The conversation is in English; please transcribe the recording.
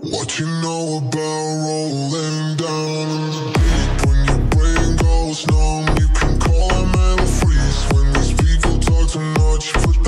What you know about rolling down in the deep? When your brain goes numb, you can call a mental freeze. When these people talk too much, put